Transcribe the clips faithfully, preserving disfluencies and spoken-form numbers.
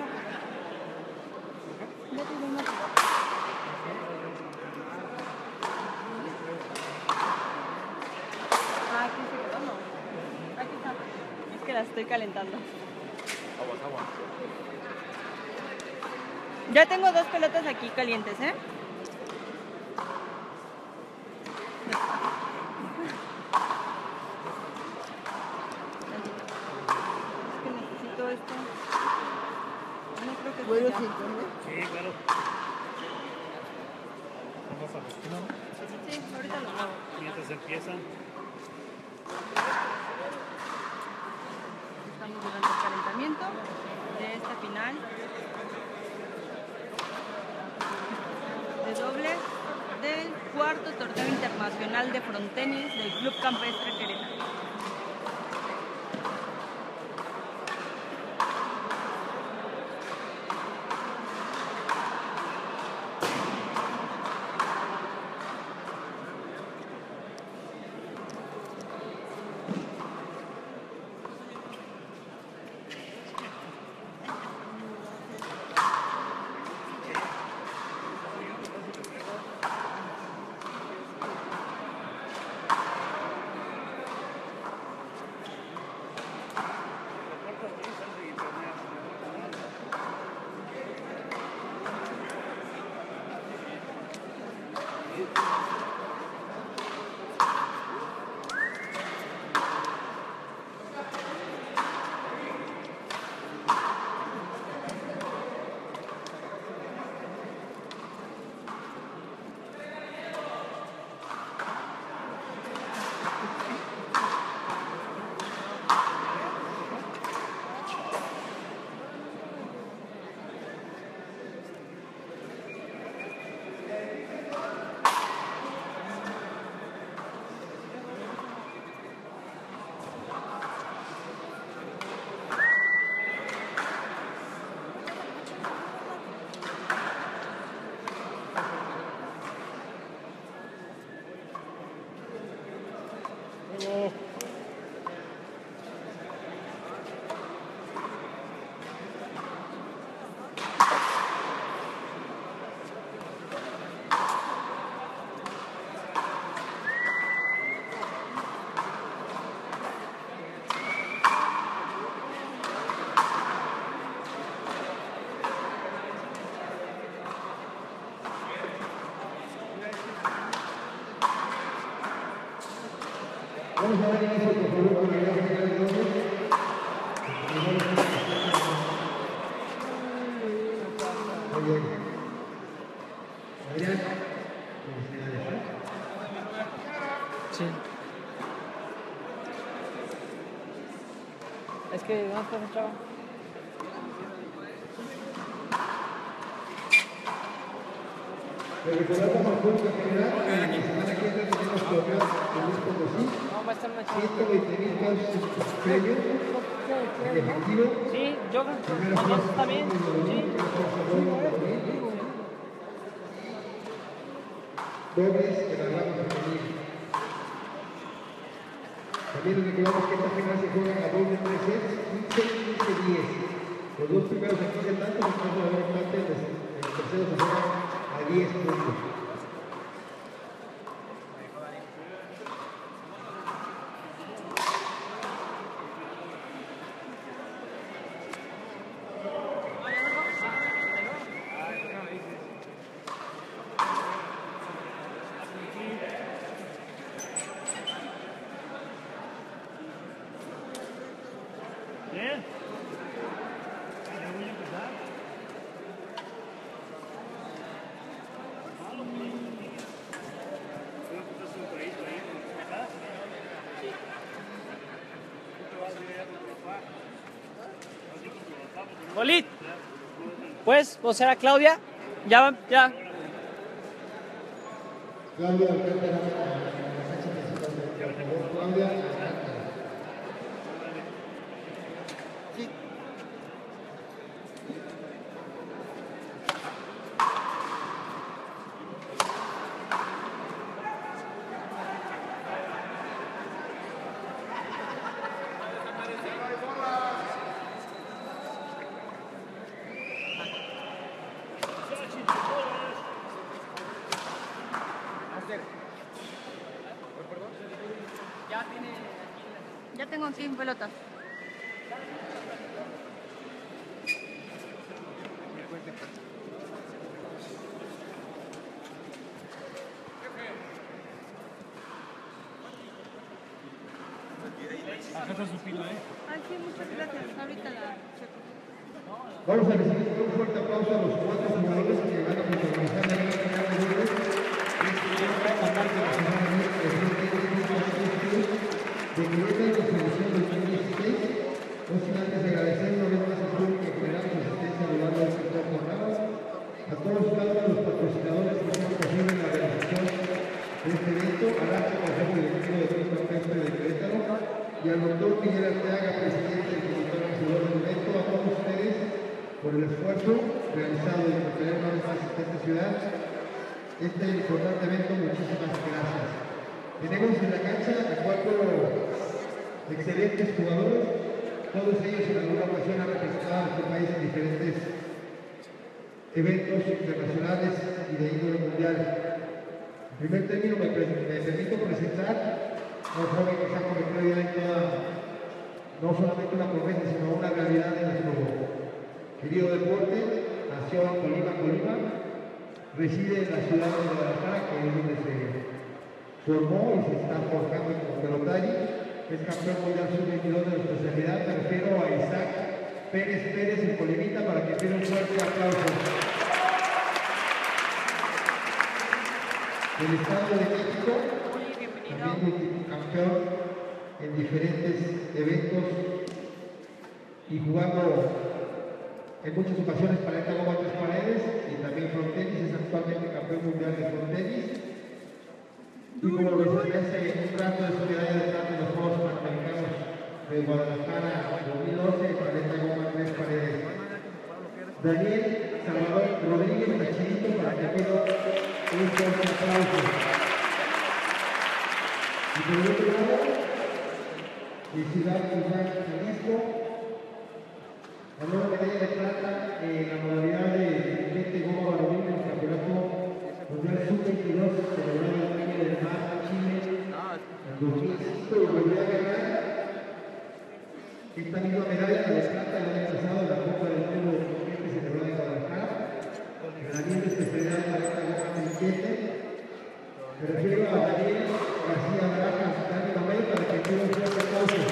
mapa. Ya te doy mapa. Ah, aquí se quedó, no. Aquí está. Es que la estoy calentando. Aguas, aguas. Ya tengo dos pelotas aquí calientes, ¿eh? Es que necesito esto. No creo que ¿Puedo sea. sentarme? Sí, claro. Vamos a vestirnos Sí, ahorita lo hago. mientras empiezan. Estamos durante el calentamiento de esta final de dobles del cuarto torneo internacional de frontenis del Club Campestre Querétaro. Vamos a dar inicio, por favor, con la idea general de dobles. Muy bien. Adrián, felicidades. Sí. Es que, ¿dónde está ese chavo? Les recordamos al público en general que la semana que entra tenemos torneos en Luis Potosí. No, va a estar una chica. ciento veinte mil pesos premios en efectivo. Sí, yo creo que los dos está bien. Sí. Dobles que la hablamos a venir. También les recordamos que esta final se juega a doble tres sets, quince quince diez. Los dos primeros aquí de tanto, después de haber empate, el tercero se juega a diez puntos. Bien. Ya voy a empezar. Bolit. ¿Puedes vocear a Claudia? Ya, va- ya. Claudia Alcántara, Sánchez Mexicanos, por favor, Claudia Alcántara. Sí. Ya tengo aquí pelotas. Acá está su pila, ¿eh? Ay, sí, muchas gracias. Ahorita la checo. Vamos a recibir con un fuerte aplauso a los cuatro jugadores que van a protagonizar la Liga Nacional de Dobles. Este programa va a parte de la semana de de Querétaro de Selección dos mil dieciséis. No sin antes agradecer una vez más al público en general su asistencia a lo largo de esta jornada. A todos y cada uno de los patrocinadores que hicieron posible la realización de este evento, al alto Consejo Directivo del Club Campestre de Querétaro y al doctor Miguel Arteaga, presidente del Comité Organizador del evento, a todos ustedes por el esfuerzo realizado de mantener una vez más esta ciudad. Este importante evento, muchísimas gracias. Tenemos en la cancha a cuatro excelentes jugadores, todos ellos en alguna ocasión han representado a nuestro país en diferentes eventos internacionales y de índole mundial. En primer término me, me permito presentar a un joven que se ha convertido ya en toda, no solamente una promesa, sino una realidad de nuestro querido deporte. Nació en Colima, Colima, reside en la ciudad de Guadalajara, que es donde se formó y se está forjando como pelotario. Es campeón mundial sub veintidós de nuestra especialidad. Me refiero a Isaac Pérez Pérez en Colimita, para que tenga un fuerte aplauso. Del Estado de México, también campeón en diferentes eventos y jugando en muchas ocasiones para esta goma tres paredes y también frontenis. Es actualmente campeón mundial de frontenis. Y como lo establece un trato de solidaridad de plata en los Juegos Panamericanos de Guadalajara dos mil doce para esta goma tres paredes. Daniel Salvador Rodríguez Machirito, para que pido un fuerte aplauso. Y por el otro lado, de Ciudad Guzmán, Jalisco, ganó la medalla de plata en la modalidad de veinte goma varonil en el campeonato mundial sub veintidós celebrado en el Valle del Mar, Chile, en dos mil cinco, y volvió a ganar esta misma medalla de plata el año pasado en la Copa del Mundo que se celebró en Guadalajara, en la misma especialidad de la goma trinquete. Me refiero a Daniel García Barajas, Dani Mamel, para que tenga un fuerte aplauso.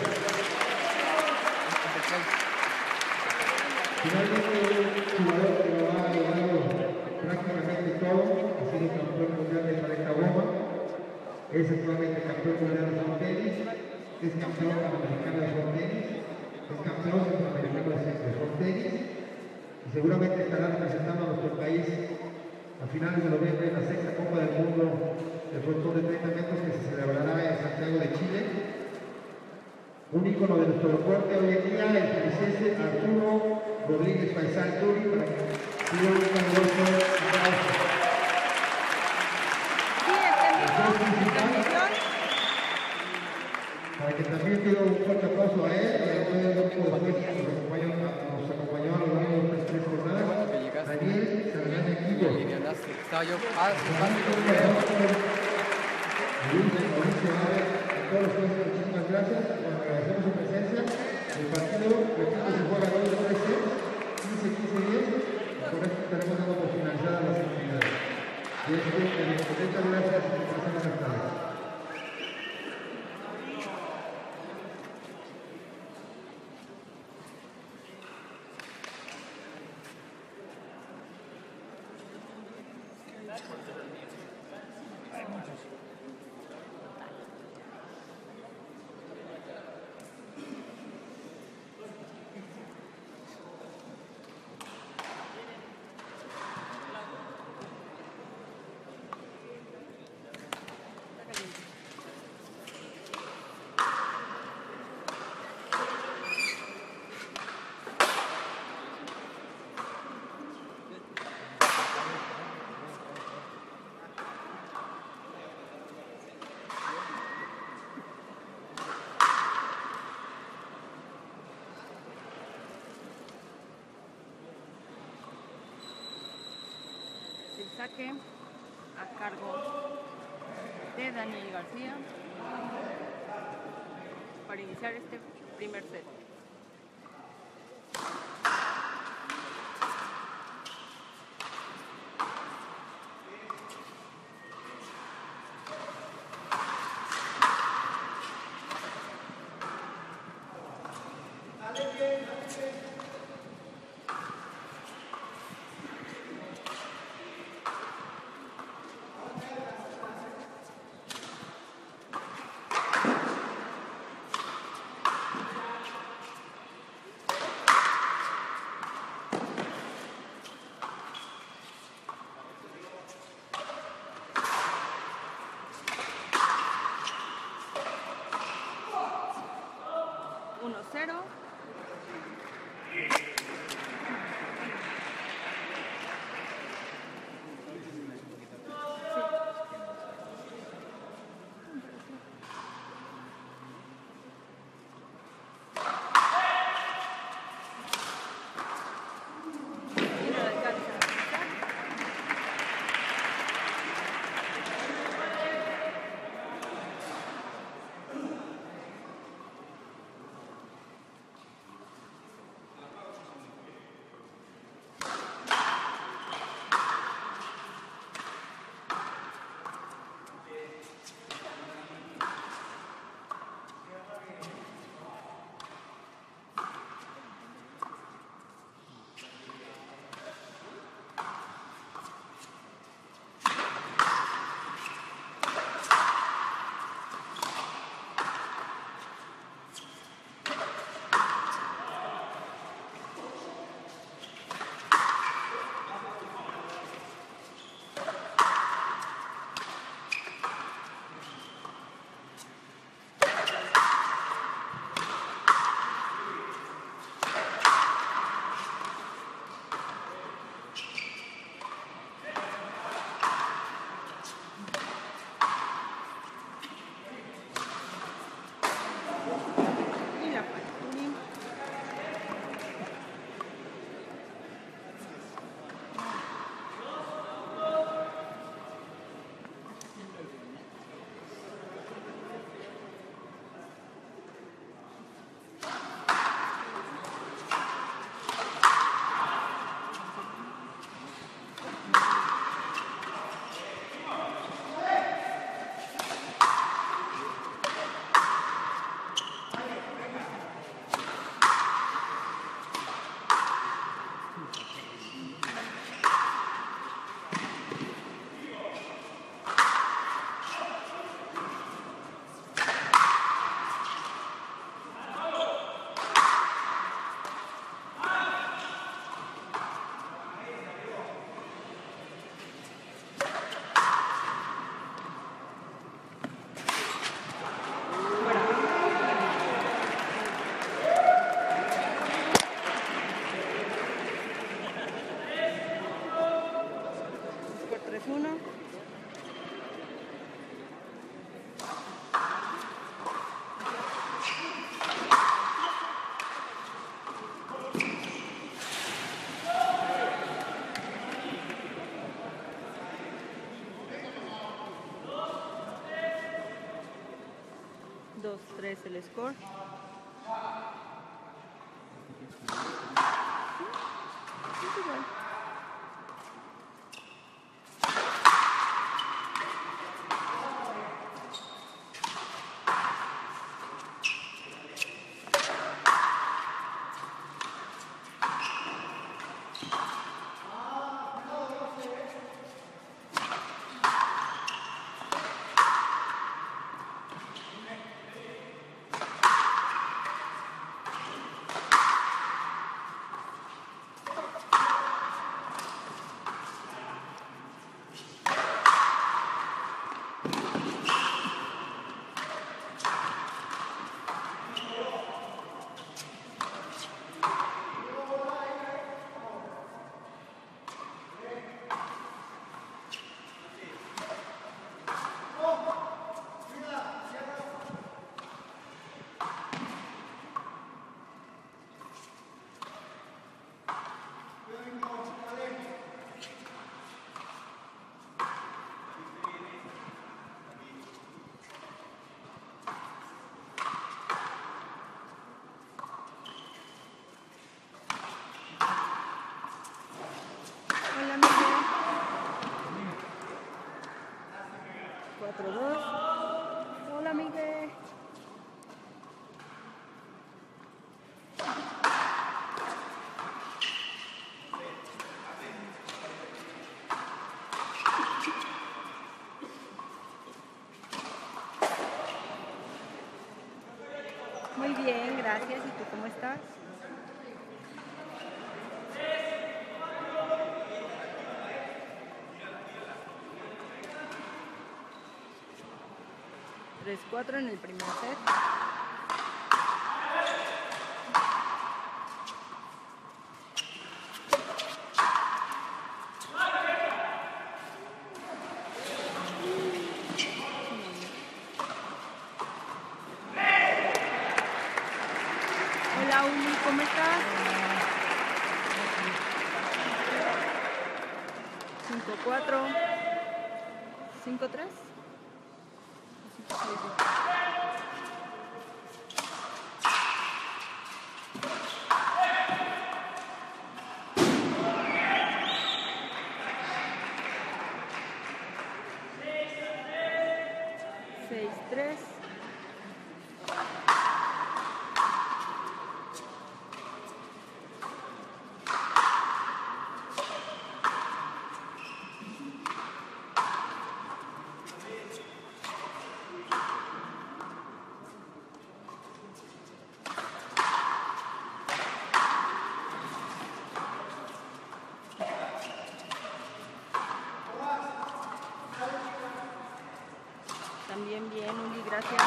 Finalmente, un jugador que lo ha logrado prácticamente todo, ha sido campeón mundial de pareja goma, es actualmente campeón mundial de frontenis, es campeón panamericano de frontenis, es campeón centroamericano de frontenis y seguramente estará representando a nuestro país a finales de noviembre en la sexta Copa del Mundo de frontón de treinta metros que se celebrará en Santiago de Chile. Un ícono de nuestro deporte hoy en día, el felicense Arturo Rodríguez Paisán Turi, para que siga un caluroso aplauso. Para que también pido un fuerte aplauso a él, y a todo el equipo de jueces que nos acompañó, nos acompañó a lo largo de estas tres jornadas. Daniel Salgán Equipo. Estaba yo, ah, todos los jueces, muchísimas gracias, bueno, agradecemos su presencia. El partido, repito, se juega dos tres seis, quince quince diez, por esto estaremos dando por finalizadas las actividades. Y esto, muchas gracias y pasen buenas tardes. Saque a cargo de Daniel García. para iniciar este primer set. uno cero. Y no alcanza. Y la Pasturi. Score tres uno. dos tres el score. Es igual. Bien, gracias. ¿Y tú cómo estás? tres cuatro en el primer set. Hola Uli, ¿cómo estás? cinco cuatro. cinco tres. seis tres. También bien, Uli, gracias.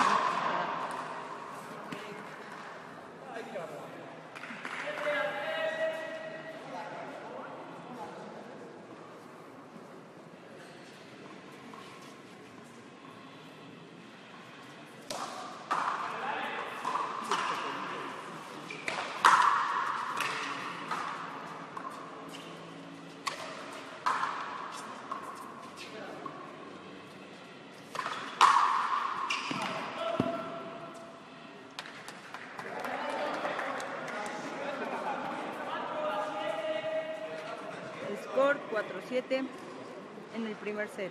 Score cuatro siete en el primer set.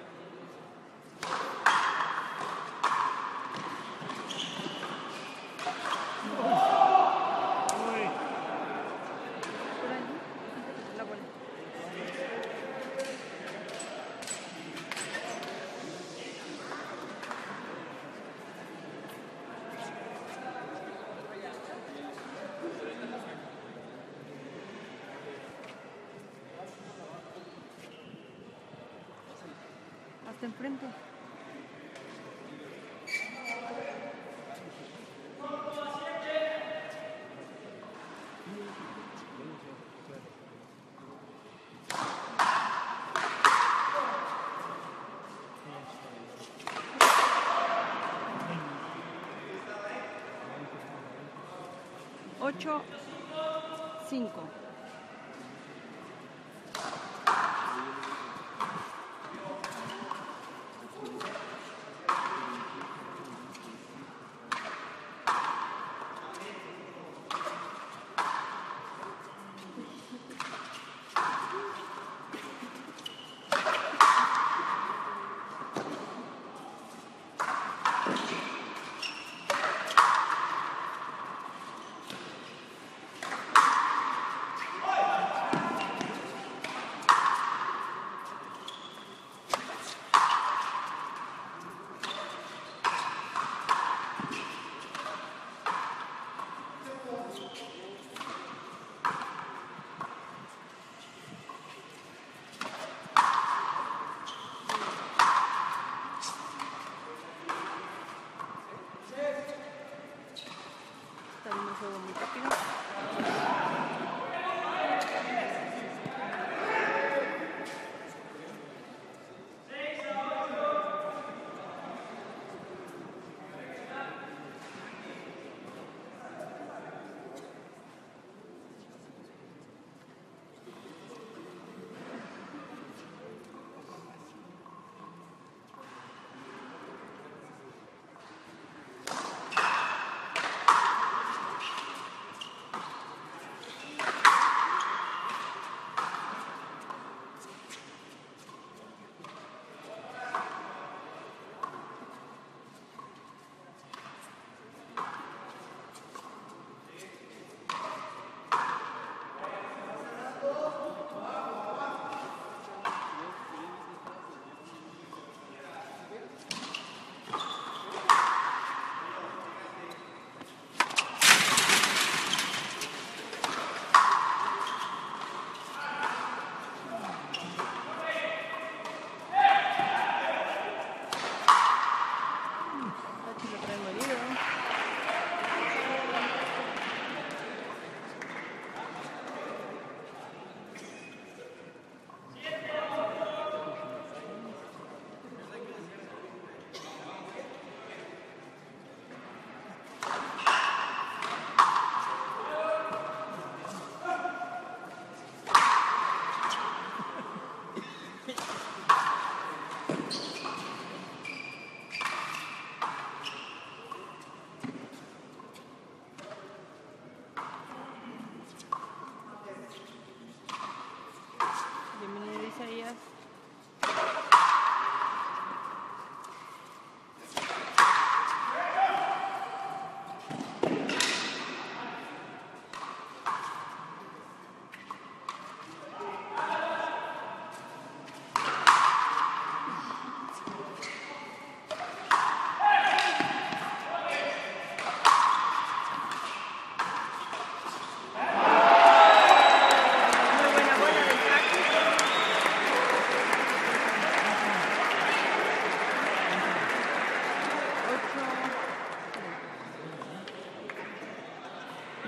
Uy. Por ahí, la bola. Hasta enfrente. ocho cinco. También un juego muy rápido.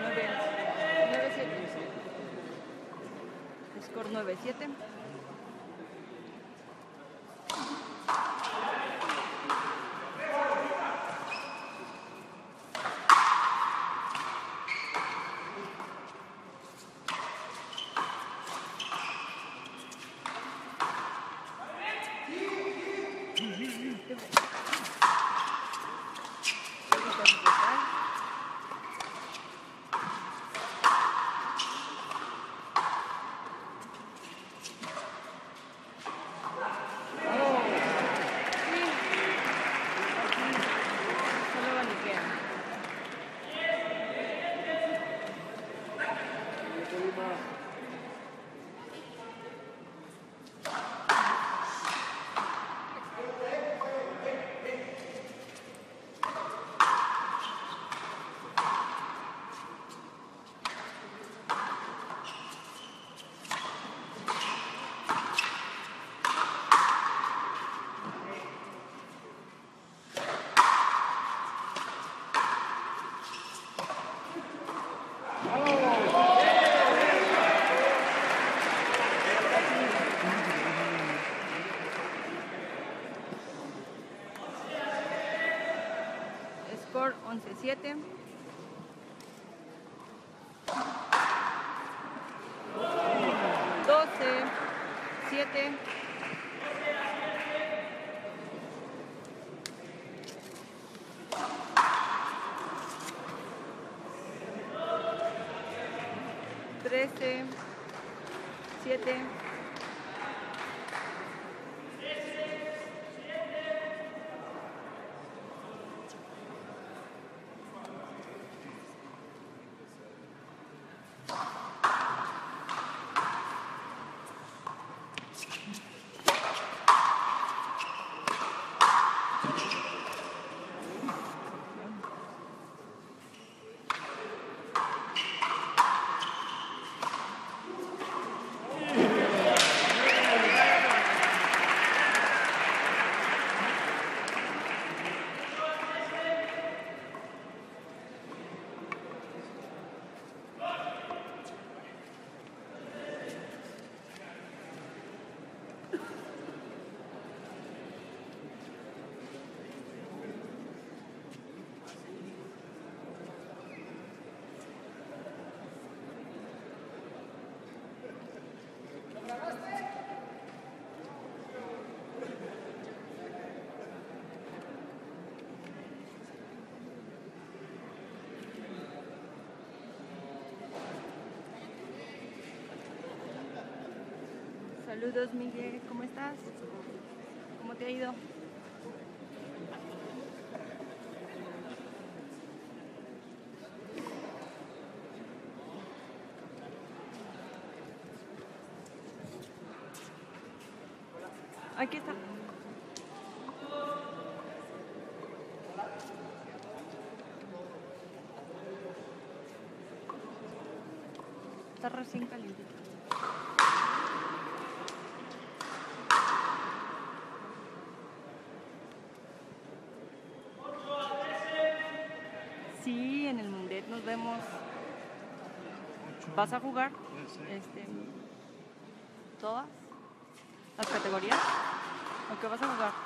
nueve siete. Score nueve siete. Score once siete. doce siete. trece siete. Saludos, Miguel, ¿cómo estás? ¿Cómo te ha ido? Aquí está. Está recién caliente. Sí, en el Mundet nos vemos. ¿Vas a jugar? Este, ¿todas las categorías? ¿O qué vas a jugar?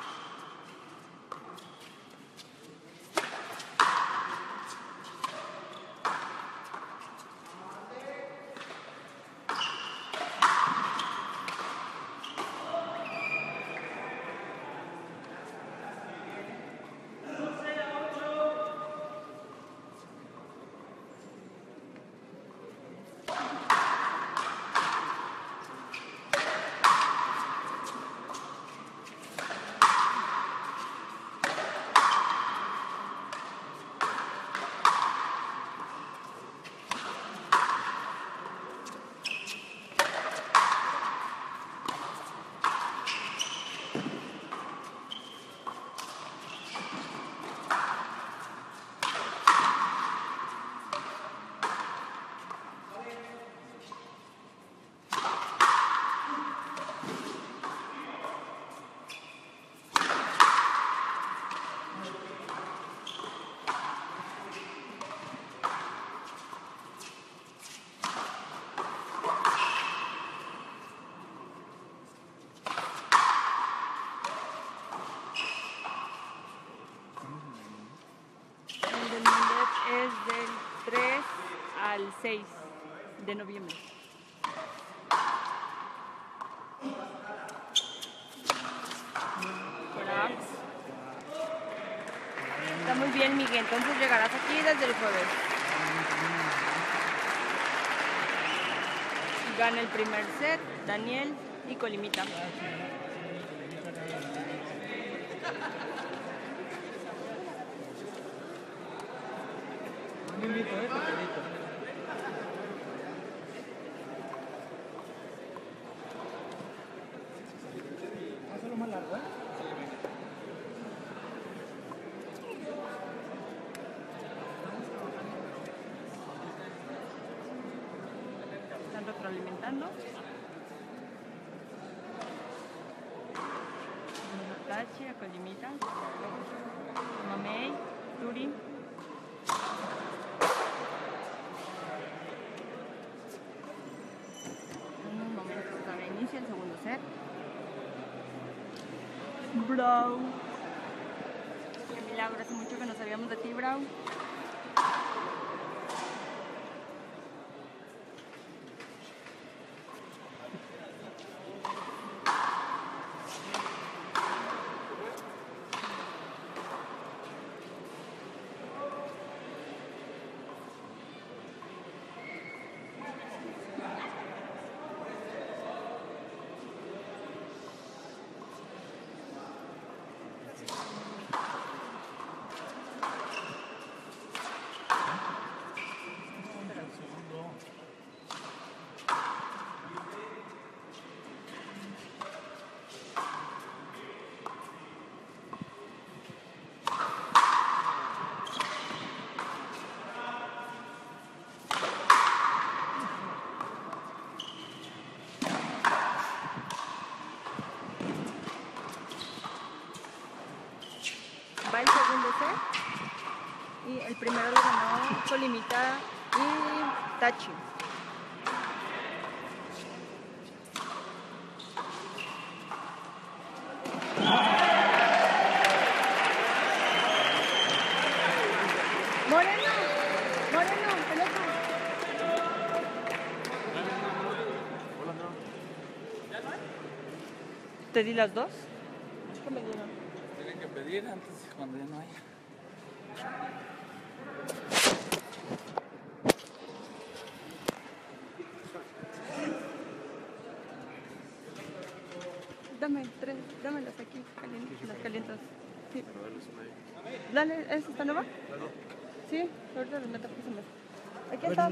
el seis de noviembre. Cracks. Está muy bien, Miguel. Entonces llegarás aquí desde el jueves. Gana el primer set, Daniel y Colimita. Un invito, eh, pequeñito. Hazlo más largo, ¿eh? Están retroalimentando. Tachi, a Colimita. Mamey, Turi. Unos momentos todavía inicia el segundo set. Brown. Qué milagro, hace mucho que no sabíamos de ti, Brown. Va el segundo set y el primero lo ganó Colimita y Tachi. Moreno, Moreno, pelota. ¿Te di las dos? ¿Qué me dieron? Tienen que pedir antes cuando ya no haya. Dame tres, dámelas aquí, calien- las calientas. Sí. Dale, ¿esa está nueva? Sí, ahorita les meto más. Aquí están.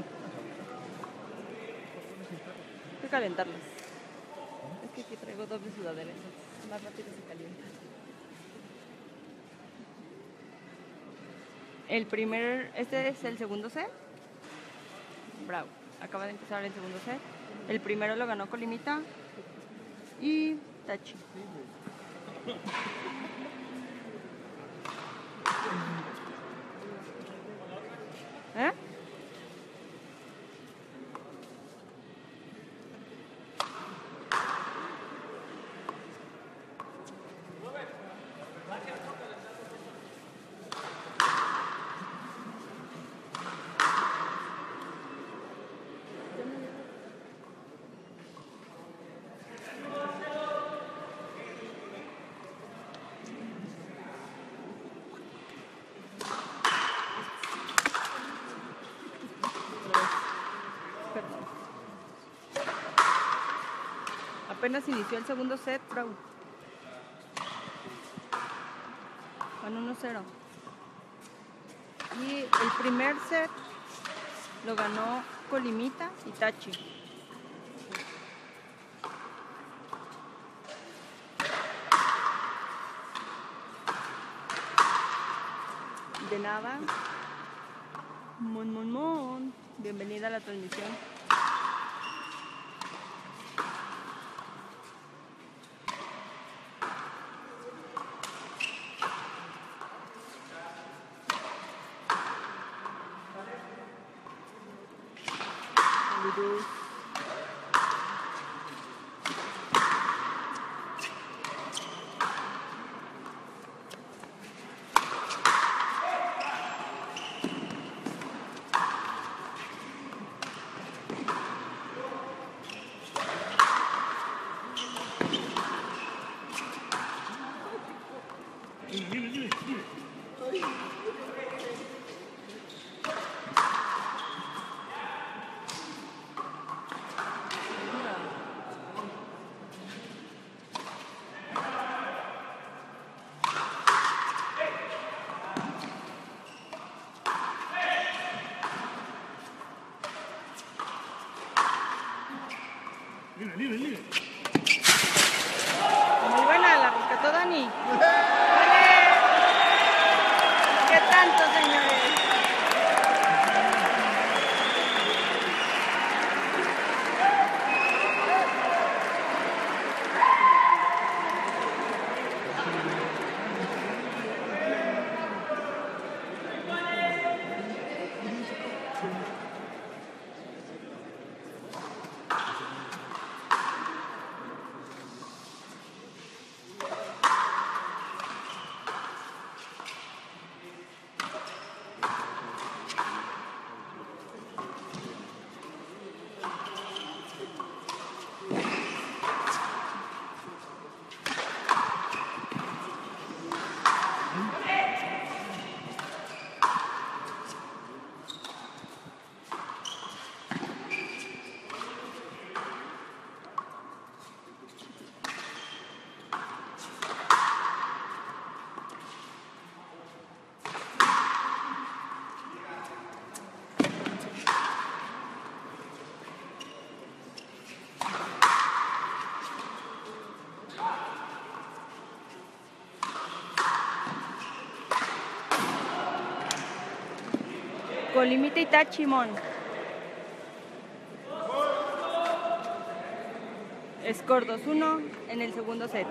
Hay que calentarlas. Es que aquí traigo doble sudadera, entonces más rápido se calienta. El primer, este es el segundo set. Bravo, acaba de empezar el segundo set. El primero lo ganó Colimita y Tachi. ¿Eh? Perdón. Apenas inició el segundo set, Brown. Van uno cero. Y el primer set lo ganó Colimita y Tachi. De nada. Mon, mon, mon. Bienvenida a la transmisión. Saludos. Libre, libre, libre. Libre, libre, libre. Muy buena, la rescató Dani. ¡Ole! ¿Qué tanto, señores? Colimita Itachi, mon. Score dos uno en el segundo set.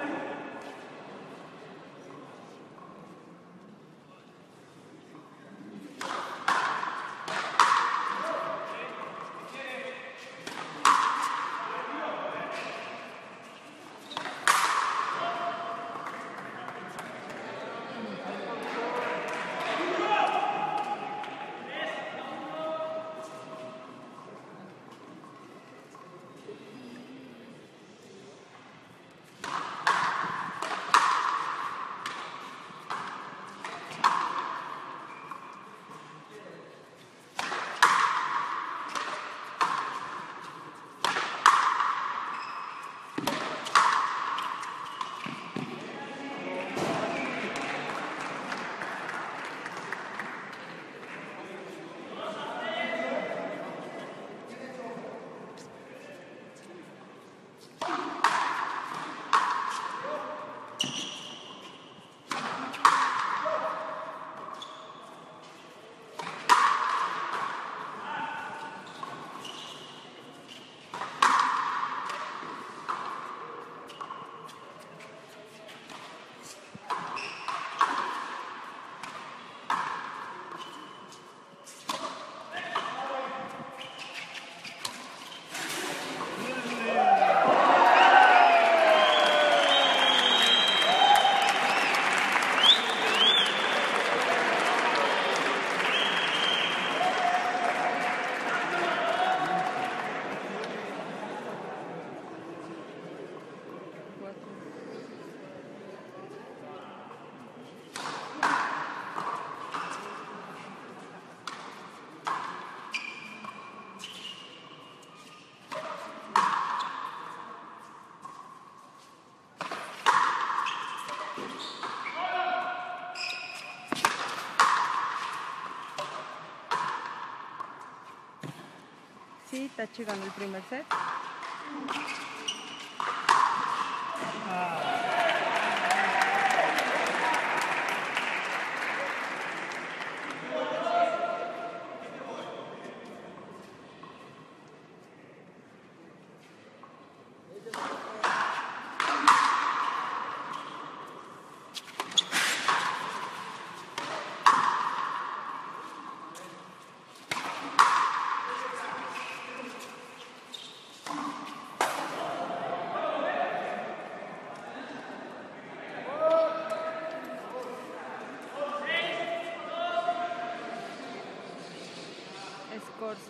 Sí, Itachi ganó el primer set.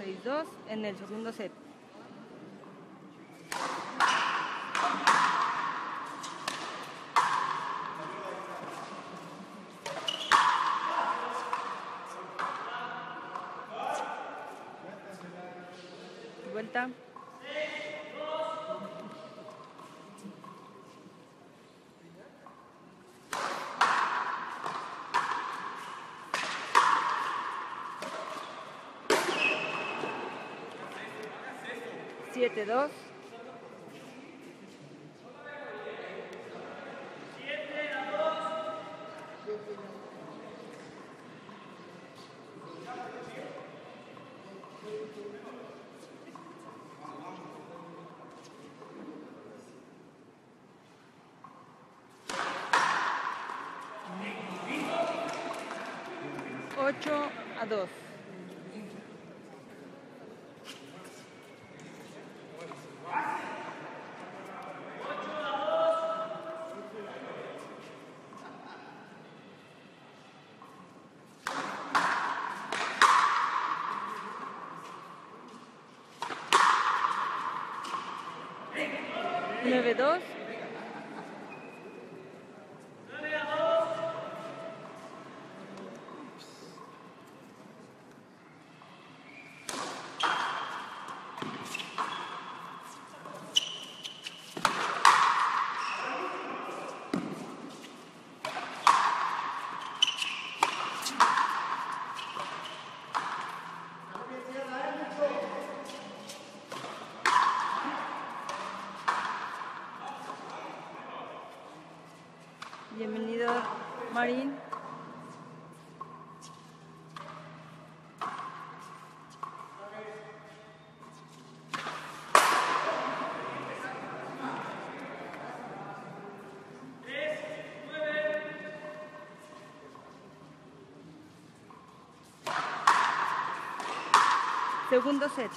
seis dos en el segundo set. Vuelta. siete dos. ocho a dos. nueve dos. Bienvenido, Marín. Segundo set.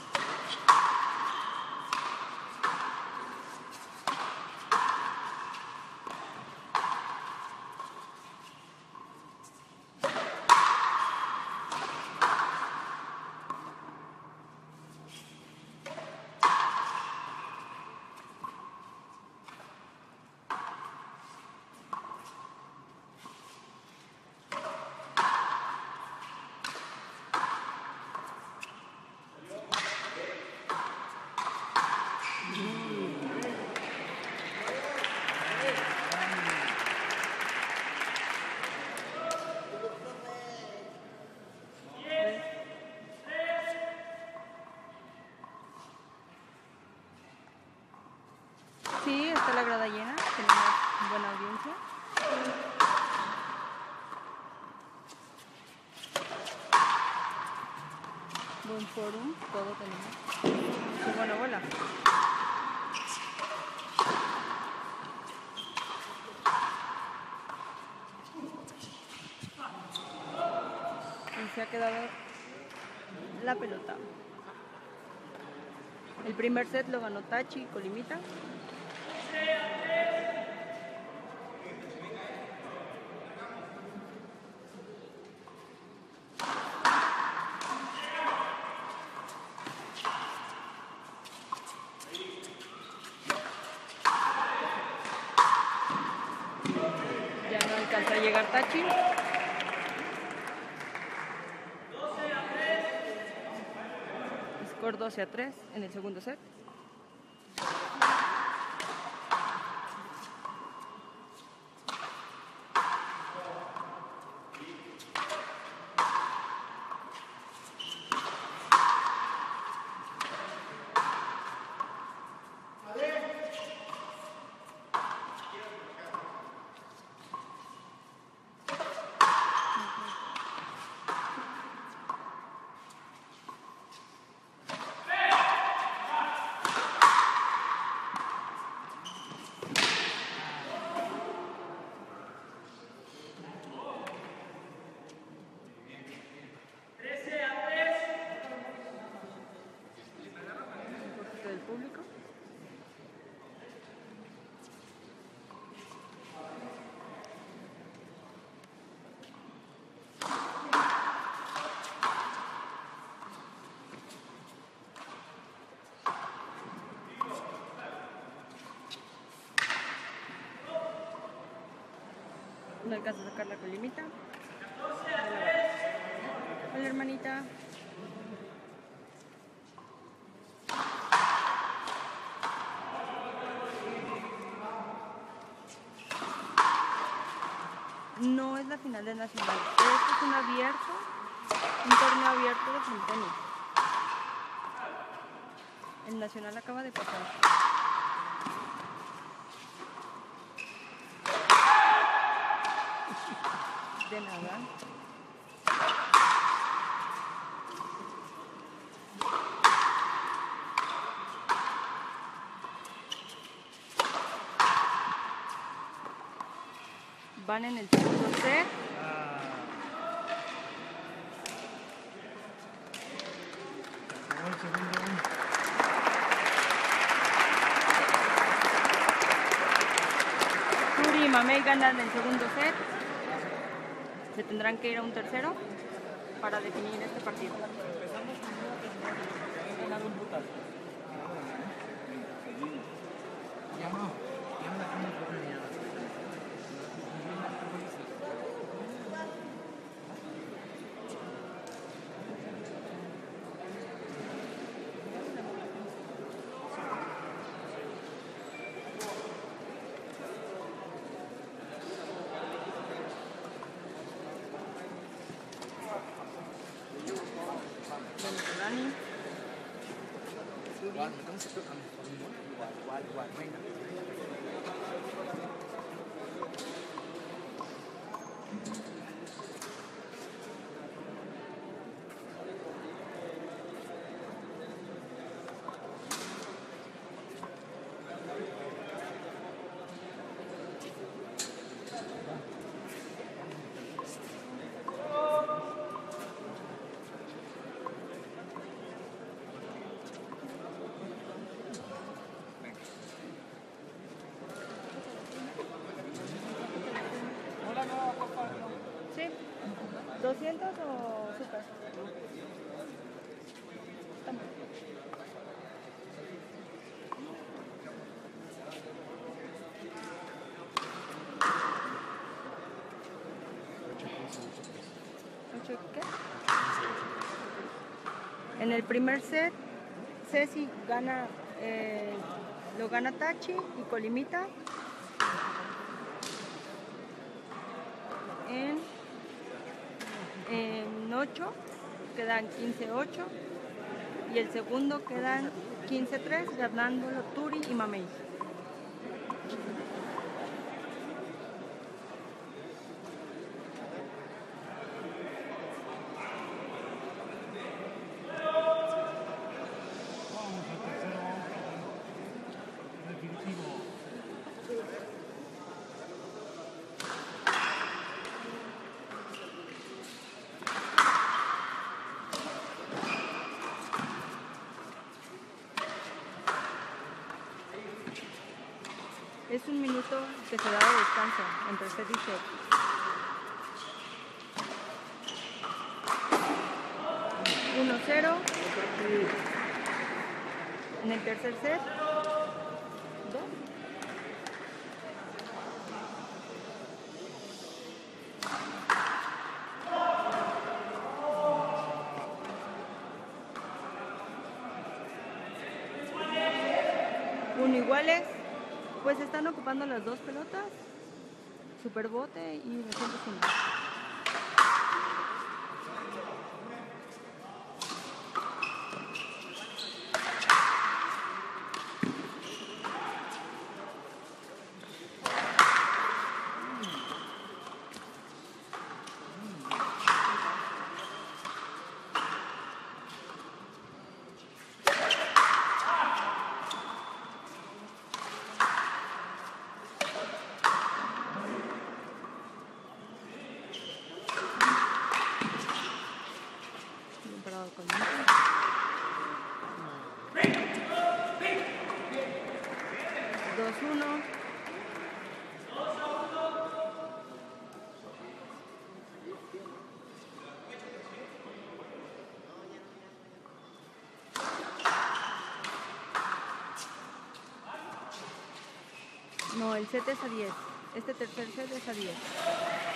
Sí, está la grada llena, tenemos buena audiencia. Buen forum, todo tenemos. Qué buena bola. Y se ha quedado la pelota. El primer set lo ganó Tachi y Colimita. Ya no alcanza a llegar Tachi. Score doce a tres en el segundo set. Del público. No alcanza a sacar la colimita. Hola, hermanita. No es la final del nacional. Este es un abierto, un torneo abierto de fronttenis. El nacional acaba de pasar. De nada. Van en el segundo set. Acabó el segundo. Turi y Mamey ganan el segundo set. Se tendrán que ir a un tercero para definir este partido. Empezamos con un ganado un brutal. Ya no, ya no la tengo oportunidad. Dani. Igual, ¿cómo se toca? Igual, igual, igual, venga. Sí. ¿doscientos o super? Toma. ¿Ocho qué? En el primer set, Ceci gana, eh, lo gana Tachi y Colimita. En, en ocho quedan quince ocho y el segundo quedan quince tres ganándolo Turi y Mamey. Vamos al tercero, definitivo. Es un minuto que se da de descanso entre set y set. uno cero. En el tercer set. dos. Uno iguales. Pues están ocupando las dos pelotas, Superbote y doscientos uno. Bien parado con dos uno. No, el set es a diez. Este tercer set es a diez.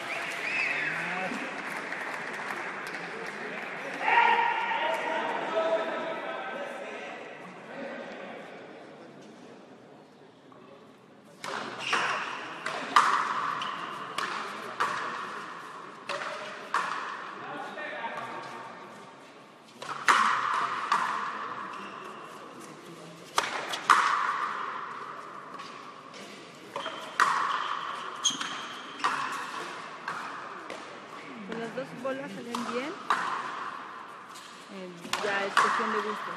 listos.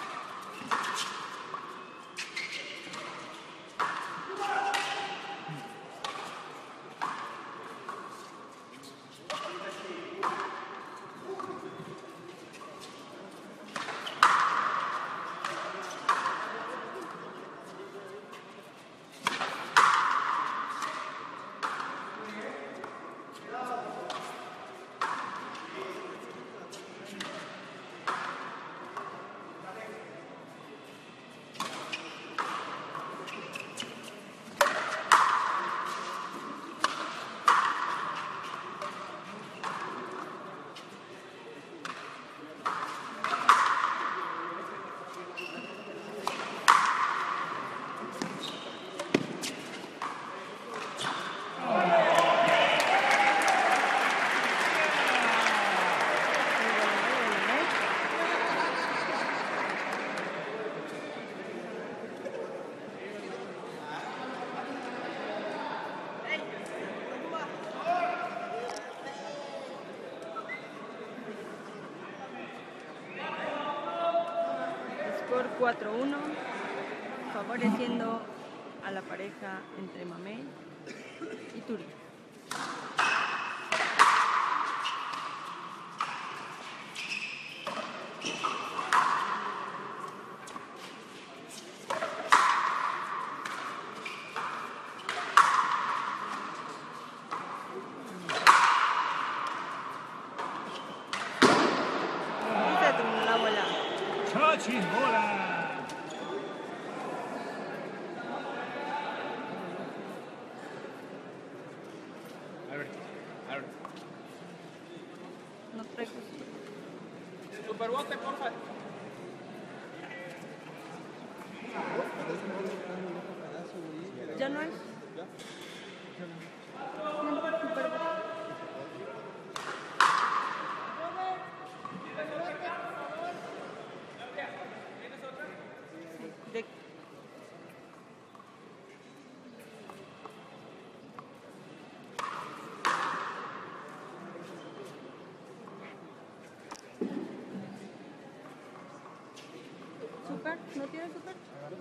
cuatro uno, favoreciendo a la pareja entre Mamey y Turi. Se terminó la bola. ¡Chachis, bola! No traigo. Superbote, porfa. ¿Ya no es? No, superbote. De... ¿Super? ¿No tiene super?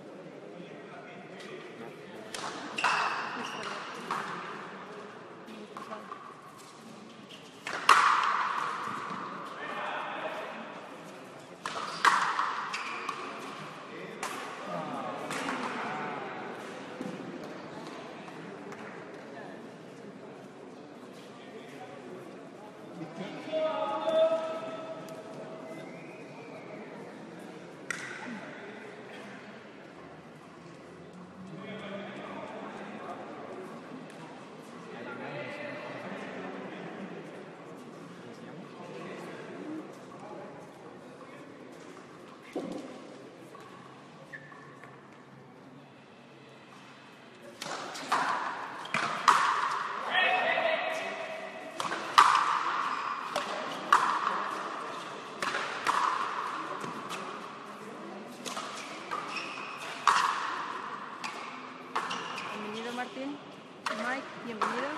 Bienvenido Martín, Mike, bienvenido.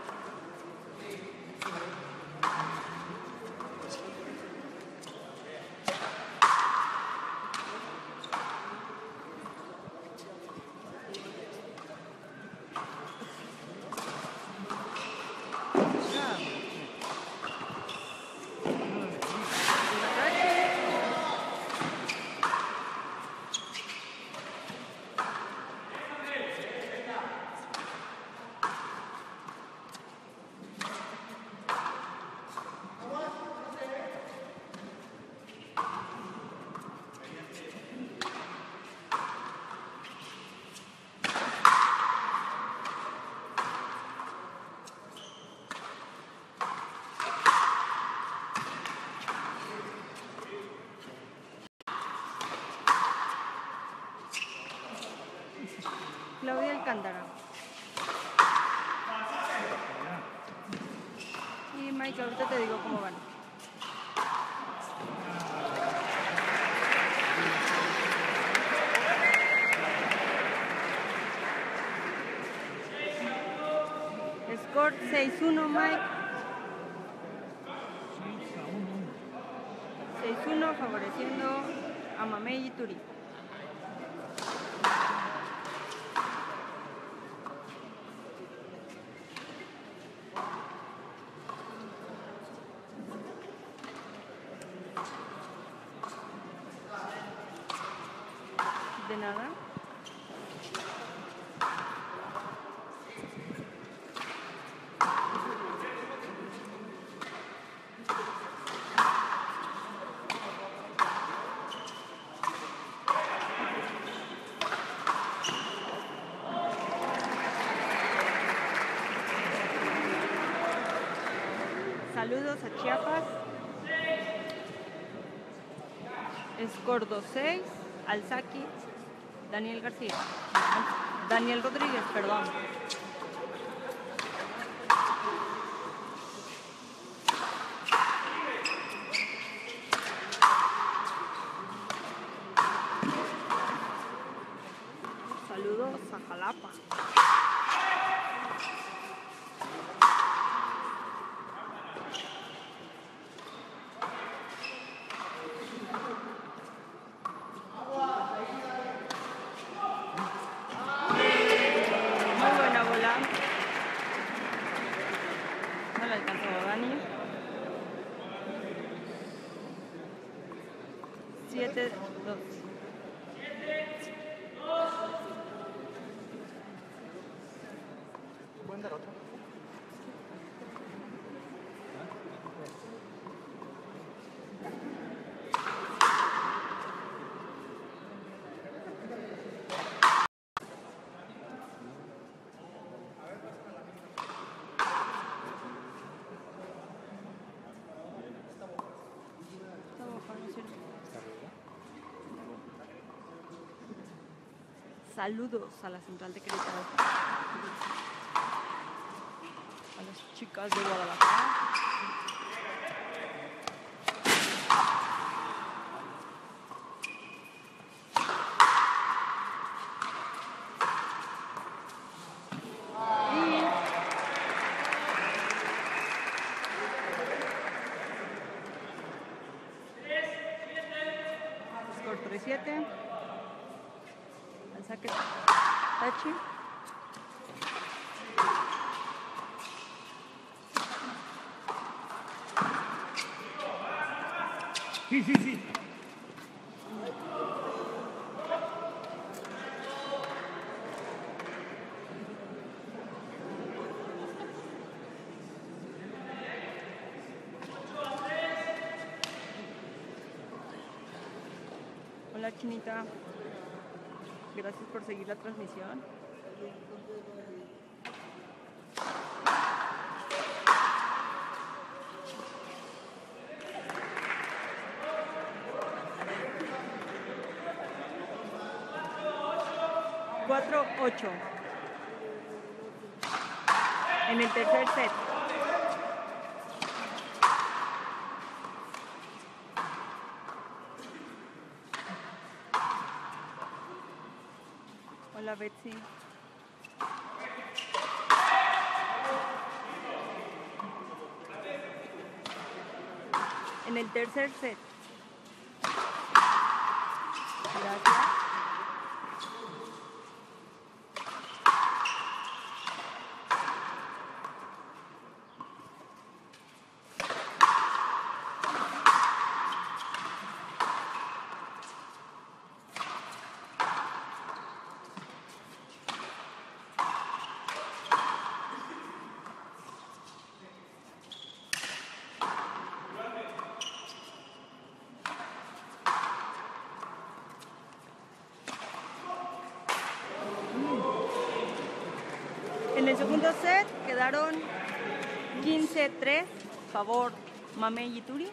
Claudia Alcántara. Y Mike, ahorita te digo cómo van. Score seis uno, Mike. seis uno favoreciendo a Mamey Ituri. De nada. Saludos a Chiapas. Escordo seis, Alzaki, Daniel García. Daniel Rodríguez, perdón. Saludos a Jalapa. No le alcanzó a Dani. siete dos. ¿Pueden dar otro? Saludos a la central de Querétaro. A las chicas de Guadalajara. Score tres siete. Al saque Tachi. Sí, sí, sí. Hola Chinita, gracias por seguir la transmisión. cuatro ocho en el tercer set. Hola Betsy. En el tercer set. Gracias. En el segundo set quedaron quince tres, favor Mamey Ituri.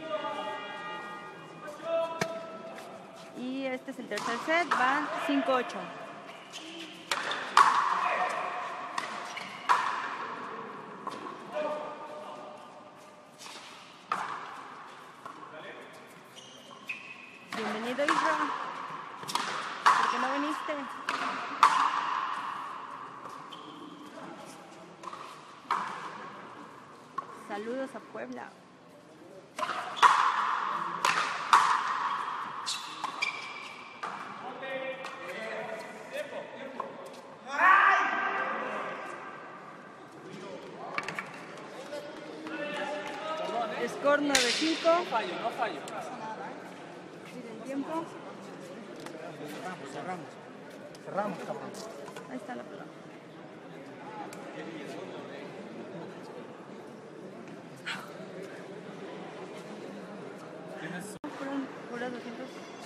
Y este es el tercer set, va cinco ocho. Bienvenido Isra. ¿Por qué no viniste? Saludos a Puebla. Score nueve cinco. No fallo, no fallo. Miren tiempo. Cerramos, cerramos. Cerramos, cabrón. Ahí está la pelota. Fueron puras doscientos.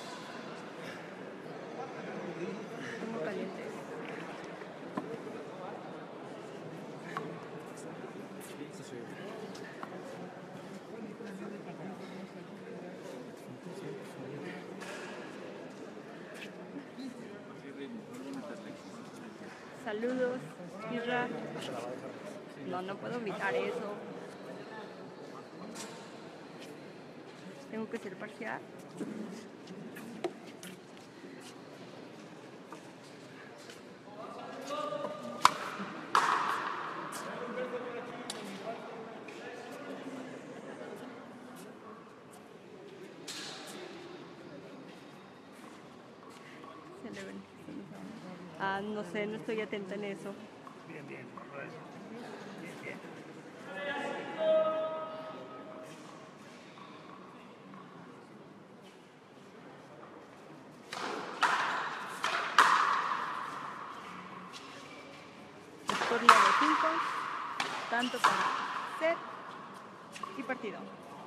Tengo calientes. Saludos, Isra. No, no puedo gritar eso. Tengo que ser parcial. Se le ven. Ah, no sé, no estoy atenta en eso. Bien, bien. Bien, bien. Score nueve cinco. Tanto para set y partido.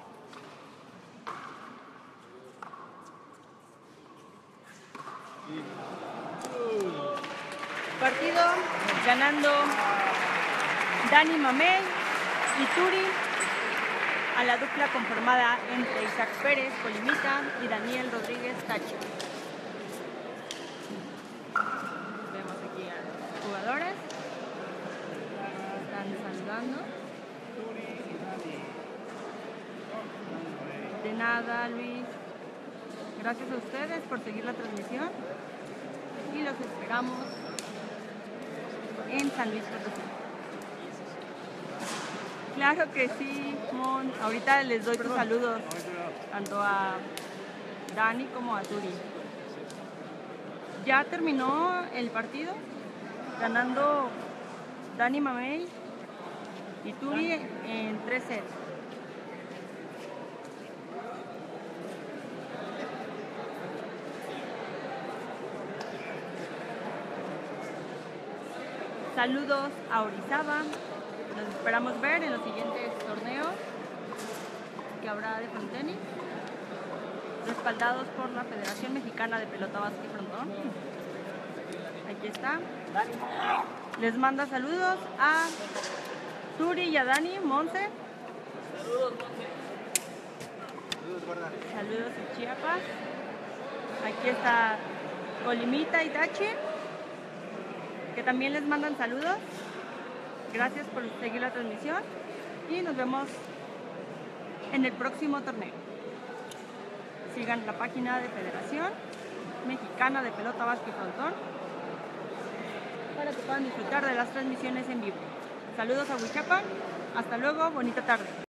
Partido ganando Dani Mamey y Turi a la dupla conformada entre Isaac Pérez, Colimita y Daniel Rodríguez Tachi. Vemos aquí a los jugadores. Están saludando. De nada, Luis. Gracias a ustedes por seguir la transmisión y los esperamos en San Luis Potosí. Claro que sí, Mon. Ahorita les doy tus saludos tanto a Dani como a Turi. Ya terminó el partido ganando Dani Mamey y Turi en tres sets. Saludos a Orizaba. Nos esperamos ver en los siguientes torneos que habrá de frontenis, respaldados por la Federación Mexicana de Pelota Básquet y Frontón. Aquí está. Les manda saludos a Turi y a Dani, Monse. Saludos, Monse. Saludos a Chiapas. Aquí está Colimita y Tachi, que también les mandan saludos. Gracias por seguir la transmisión y nos vemos en el próximo torneo. Sigan la página de Federación Mexicana de Pelota Básquet y Frontón para que puedan disfrutar de las transmisiones en vivo. Saludos a Huichapan. Hasta luego, bonita tarde.